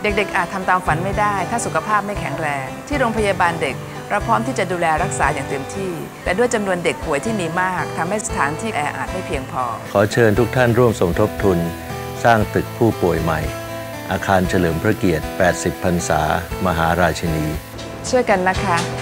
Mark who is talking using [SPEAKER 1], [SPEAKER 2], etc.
[SPEAKER 1] เด็กๆอาจทำตามฝันไม่ได้ถ้าสุขภาพไม่แข็งแรงที่โรงพยาบาลเด็กเราพร้อมที่จะดูแลรักษาอย่างเต็มที่แต่ด้วยจำนวนเด็กป่วยที่มีมากทำให้สถานที่แออัดไม่เพียงพอ
[SPEAKER 2] ขอเชิญทุกท่านร่วมสมทบทุนสร้างตึกผู้ป่วยใหม่อาคารเฉลิมพระเกียรติ80 พรรษามหาราชินี
[SPEAKER 1] ช่วยกันนะคะ